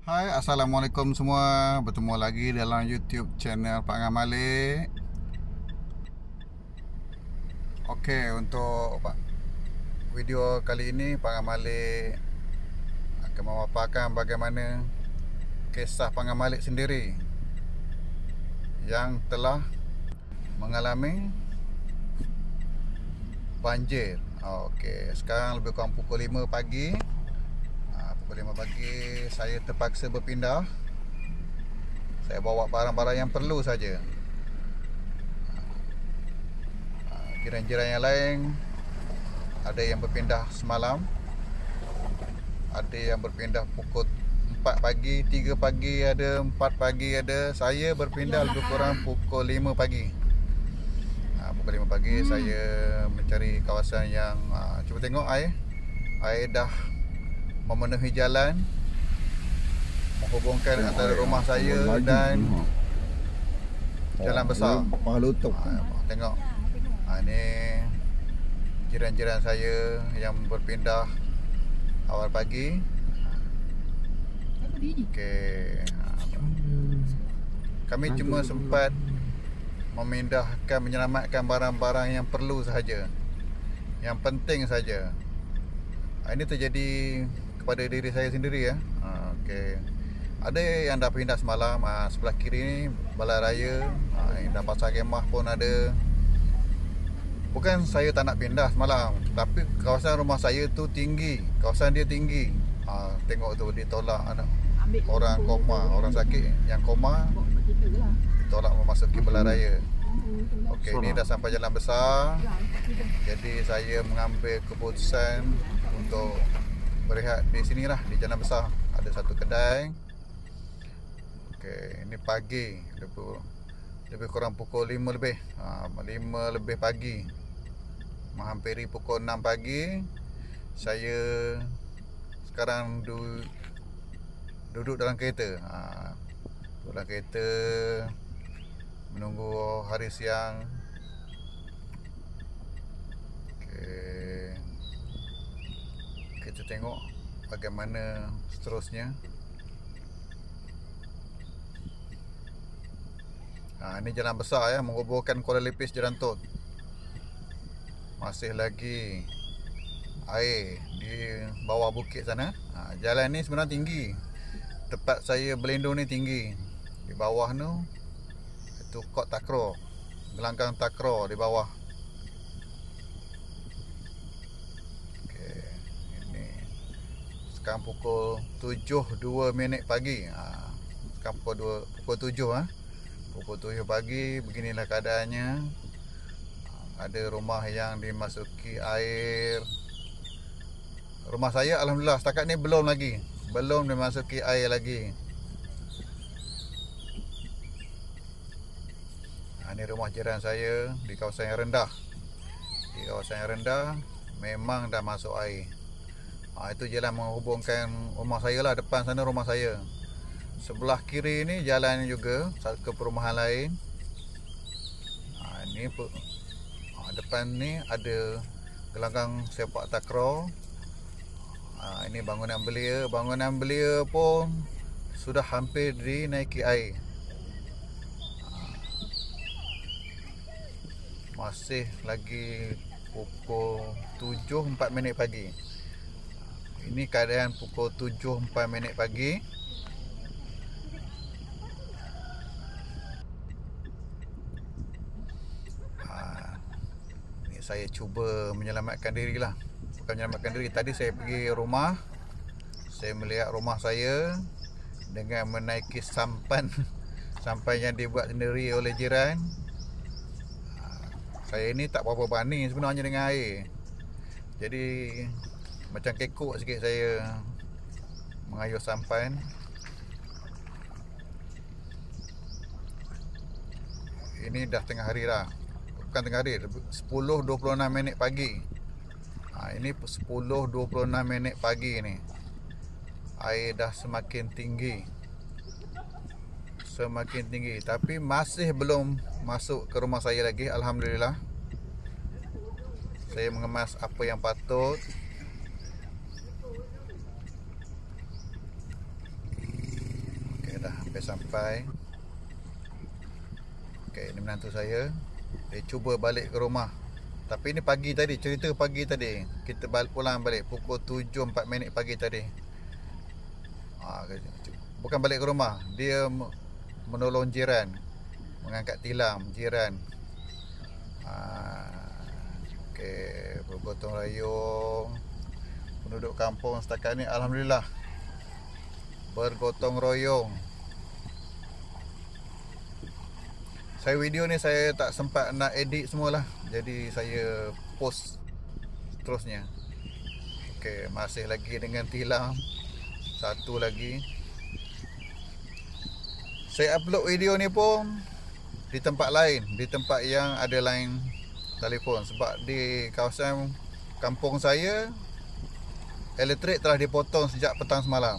Hai, Assalamualaikum semua. Bertemu lagi dalam YouTube channel Pak Ngamalik. Okey, untuk video kali ini Pak Ngamalik akan memaparkan bagaimana kisah Pak Ngamalik sendiri yang telah mengalami banjir. Okey, sekarang lebih kurang pukul 5 pagi. Pukul 5 pagi saya terpaksa berpindah. Saya bawa barang-barang yang perlu saja. Jiran-jiran yang lain ada yang berpindah semalam, ada yang berpindah pukul 4 pagi, 3 pagi ada, 4 pagi ada. Saya berpindah lebih kurang pukul 5 pagi. Pukul 5 pagi saya mencari kawasan yang cuba tengok air dah memenuhi jalan menghubungkan antara rumah saya dan jalan besar. Tengok. Ini jiran-jiran saya yang berpindah awal pagi. Okey. Kami cuma sempat memindahkan, menyelamatkan barang-barang yang perlu sahaja, yang penting saja. Ini terjadi kepada diri saya sendiri ya. Okey. Ada yang dah pindah semalam. Sebelah kiri ni balai raya. Yang dah pasang kemah pun ada. Bukan saya tak nak pindah semalam, tapi kawasan rumah saya tu tinggi. Kawasan dia tinggi. Tengok tu ditolak anak orang koma, orang sakit yang koma ditolak memasuki balai raya. Okey, ini dah sampai jalan besar. Jadi saya mengambil keputusan untuk berehat di sinilah, di jalan besar. Ada satu kedai. Okey, ini pagi, lebih kurang pukul 5 lebih. 5 lebih pagi. Menghampiri pukul 6 pagi. Saya sekarang duduk dalam kereta. Duduk dalam kereta menunggu hari siang. Okey. Kita tengok bagaimana seterusnya. Ini jalan besar ya, menghubungkan Kuala Lipis Jalan Tol. Masih lagi air di bawah bukit sana. Jalan ni sebenarnya tinggi. Tempat saya berlindung ni tinggi. Di bawah tu itu kot takraw, gelanggang takraw di bawah. Okey, ini sekarang pukul 7.02 pagi. Sekarang pukul 7 pukul 7 pagi. Beginilah keadaannya. Ada rumah yang dimasuki air. Rumah saya alhamdulillah setakat ni belum dimasuki air lagi. Ini rumah jiran saya di kawasan yang rendah. Di kawasan yang rendah memang dah masuk air. Itu jalan menghubungkan rumah saya lah. Depan sana rumah saya. Sebelah kiri ni jalan juga ke perumahan lain. Ini depan ni ada gelanggang sepak takraw. Ini bangunan belia. Bangunan belia pun sudah hampir dinaiki air. Masih lagi pukul 7.04 pagi. Ini keadaan pukul 7.04 pagi. Ini saya cuba menyelamatkan diri lah. Bukan menyelamatkan diri. Tadi saya pergi rumah. Saya melihat rumah saya dengan menaiki sampan yang dibuat sendiri oleh jiran. Saya ni tak berapa berani sebenarnya dengan air. Jadi macam kekok sikit saya mengayuh sampan. Ini dah tengah hari dah. Bukan tengah hari, 10.26 pagi. Ini 10.26 pagi ni. Air dah semakin tinggi. Tapi masih belum masuk ke rumah saya lagi. Alhamdulillah. Saya mengemas apa yang patut. dah hampir sampai. Okey, ini menantu saya. Dia cuba balik ke rumah. Tapi ini pagi tadi, cerita pagi tadi. Kita pulang balik pukul 7.04 pagi tadi. Bukan balik ke rumah, dia menolong jiran, mengangkat tilam jiran. Okey, bergotong royong. Penduduk kampung setakat ni alhamdulillah bergotong royong. Saya video ni saya tak sempat nak edit semualah, jadi saya post terusnya. Okey, masih lagi dengan tilam. Satu lagi. Saya upload video ni pun di tempat lain, di tempat yang ada line telefon. Sebab di kawasan kampung saya, elektrik telah dipotong sejak petang semalam.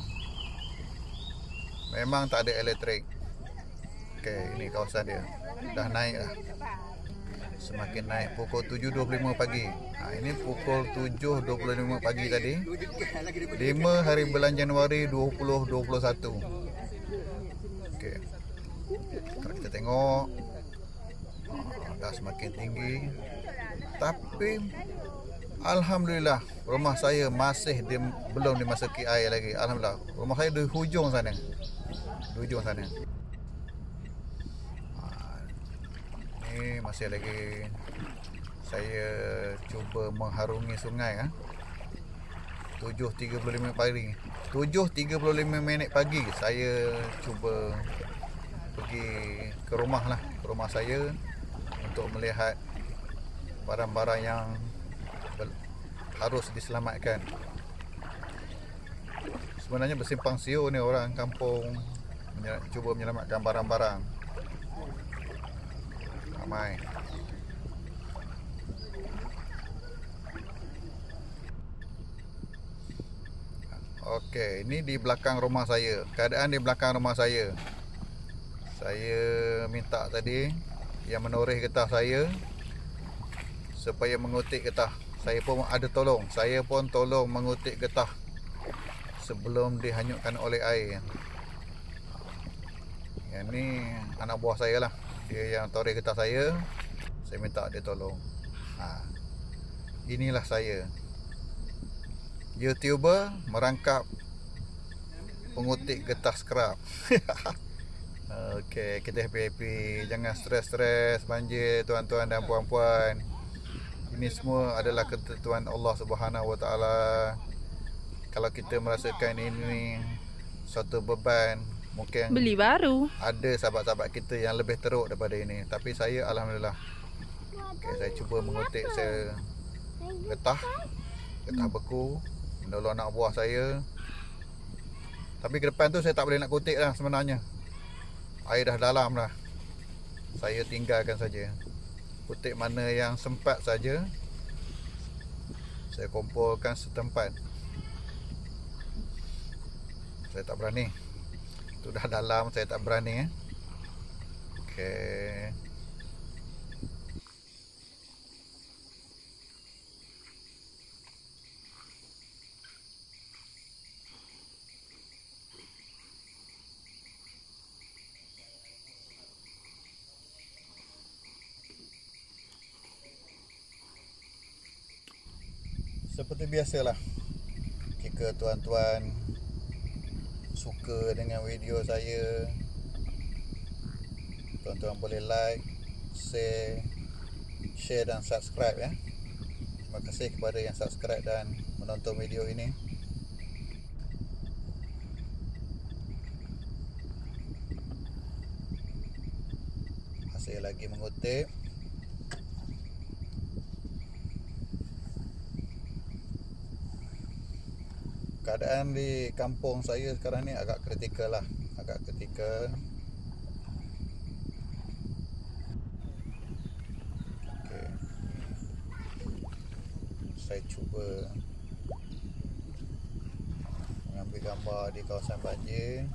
Memang tak ada elektrik. Okey, ini kawasan dia. Dah naik dah. Semakin naik pukul 7.25 pagi. Ini pukul 7.25 pagi tadi. 5 hari bulan Januari 2021. Okey. Kalau kita tengok, dah semakin tinggi. Tapi alhamdulillah rumah saya masih belum dimasuki air lagi. Alhamdulillah. Rumah saya di hujung sana. Di hujung sana. Ini masih lagi saya cuba mengharungi sungai. 7.35 pagi. 7.35 pagi saya cuba pergi ke rumah lah, ke rumah saya untuk melihat barang-barang yang harus diselamatkan. Sebenarnya bersimpang siur ni orang kampung cuba menyelamatkan barang-barang. Ramai. Okey, ini di belakang rumah saya. Keadaan di belakang rumah saya. Saya minta tadi yang menoreh getah saya supaya mengutik getah. Saya pun ada tolong. Saya pun tolong mengutik getah sebelum dihanyutkan oleh air. Yang ni anak buah saya lah. Dia yang toreh getah saya. Saya minta dia tolong. Inilah saya, YouTuber merangkap pengutik getah skrap. Okey, kita happy-happy. Jangan stres-stres banjir tuan-tuan dan puan-puan. Ini semua adalah ketentuan Allah Subhanahu Wa Taala. Kalau kita merasakan ini suatu beban, mungkin beli baru. Ada sahabat-sahabat kita yang lebih teruk daripada ini. Tapi saya alhamdulillah. Okay, saya cuba mengutik getah beku, menolong anak buah saya. Tapi ke depan tu saya tak boleh nak kutik lah sebenarnya. Air dah dalam dah. Saya tinggalkan saja. Kutik mana yang sempat saja. Saya kumpulkan setempat. Saya tak berani. Itu dah dalam, saya tak berani. Okey. Seperti biasalah, jika tuan-tuan suka dengan video saya, tuan-tuan boleh like, share dan subscribe ya. Terima kasih kepada yang subscribe dan menonton video ini. Masih lagi mengutip. Keadaan di kampung saya sekarang ni agak kritikal lah. Agak kritikal. Okay. Saya cuba mengambil gambar di kawasan banjir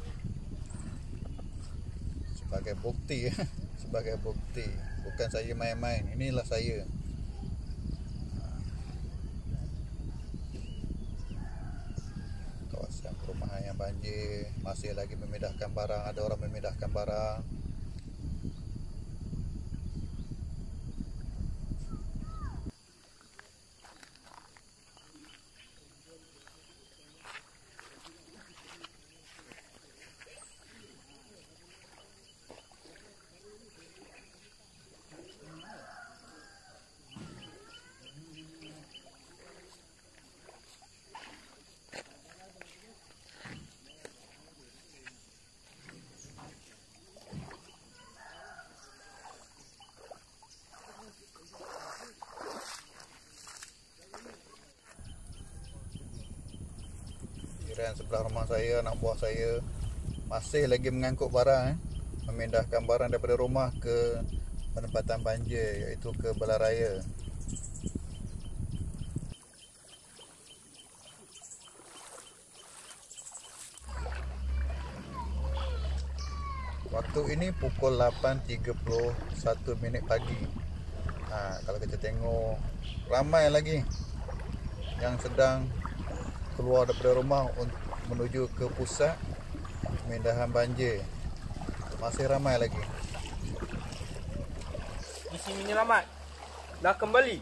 sebagai bukti. Sebagai bukti. Bukan saya main-main. Inilah saya. Perumahan yang banjir, masih lagi memindahkan barang, ada orang memindahkan barang. Jiran sebelah rumah saya, anak buah saya masih lagi mengangkut barang, memindahkan barang daripada rumah ke penempatan banjir, iaitu ke Belaraya. Waktu ini pukul 8.31 pagi. Kalau kita tengok, ramai lagi yang sedang keluar daripada rumah menuju ke pusat pemindahan banjir. Masih ramai lagi. Misi menyelamat dah kembali.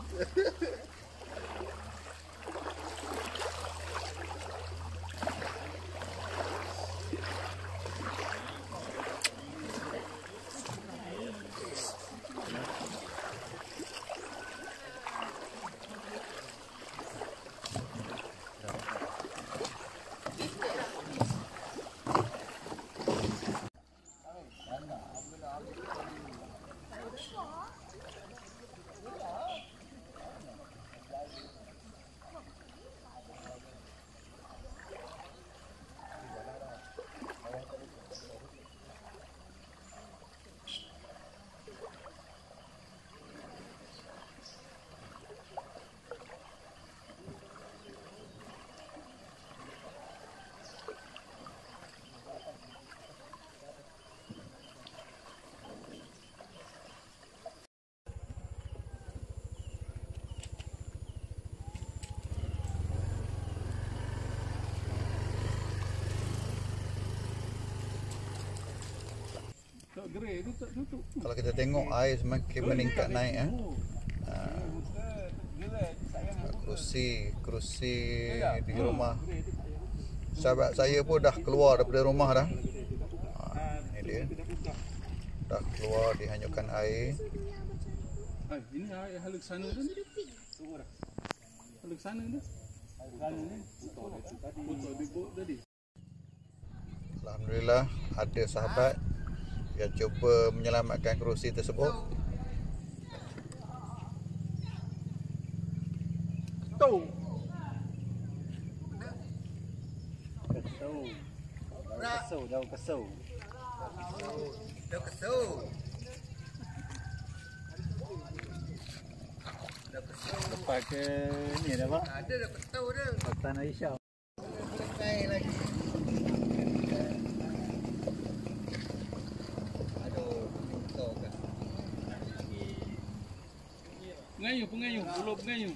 Kalau kita tengok air semakin meningkat naik, kerusi di rumah sahabat saya pun dah keluar daripada rumah dah. Ini dia, dah keluar, dihanyutkan air. Ini air halus sana tu. Halus sana tu. Alhamdulillah ada sahabat yang cuba menyelamatkan kerusi tersebut. Tahu. Kesau. Lepas ke ni dah bang. Ada dah kesau dah. Tanah Isya. Naik lagi. Pengayuh, pulau pengayuh.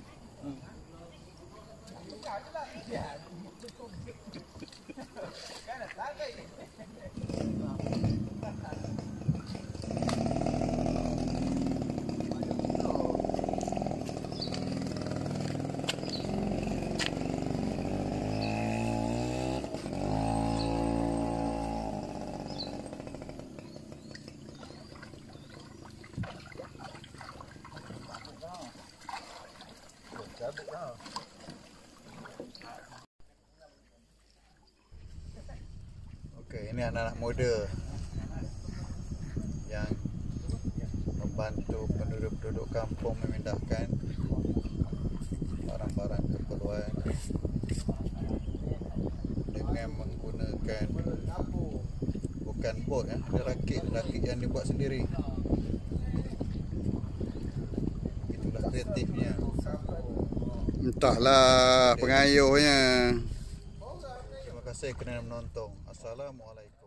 Okey, ini anak-anak muda yang membantu penduduk-penduduk kampung memindahkan barang-barang keperluan dengan menggunakan bukan bot, ada rakit yang dibuat sendiri. Itulah kreatifnya. Entahlah pengayuhnya. Terima kasih kerana menonton. Assalamualaikum.